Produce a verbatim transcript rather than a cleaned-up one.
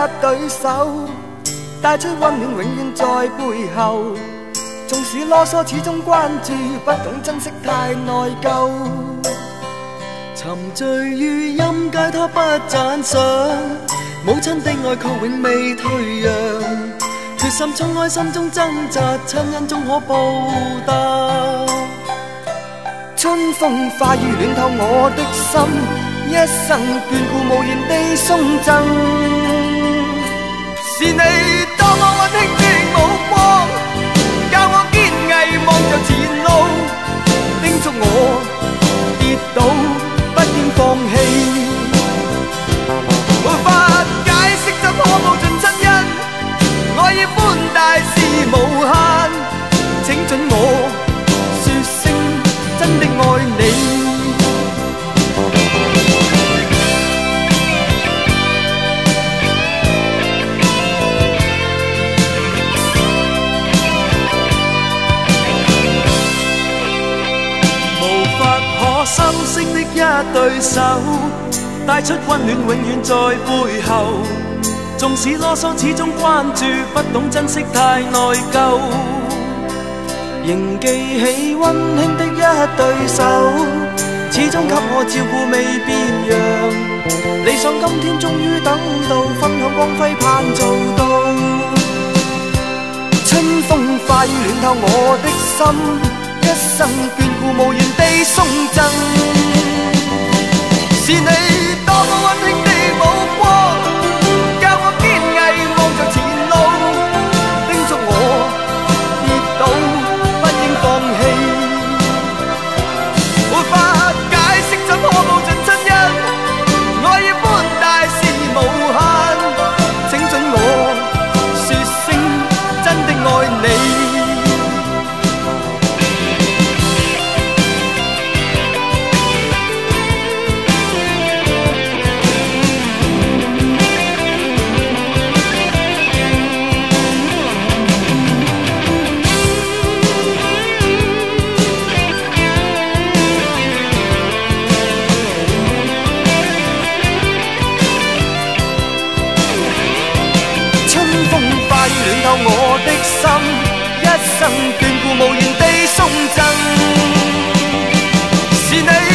对手，带出温暖永远在背后。纵使啰嗦，始终关注，不懂珍惜太内疚。沉醉于音阶，他不赞赏。母亲的爱却永未退让，决心冲开心中挣扎，亲恩终可报答。春风化雨暖透我的心，一生眷顾无言地送赠。是你多么温馨的目光，教我坚毅望着前路，叮嘱我跌倒不应放弃。无法解释怎可报尽亲恩，爱意宽大是无限，请准我说声真的爱你。无法可修饰的一对手，带出温暖永远在背後。縱使囉嗦，始終關注，不懂珍惜太內疚。仍記起溫馨的一對手，始終給我照顧未變樣。理想今天終於等到，分享光輝盼做到。春風化雨暖透我的心，一生眷顧無言地送贈。是你多麼溫馨的目光，教我堅毅望着前路，叮囑我跌倒不應放棄。無法解釋怎可報盡親恩，愛意寬大是無限，請准我說聲真的愛你。暖透我的心，一生眷顧無言地送贈。是你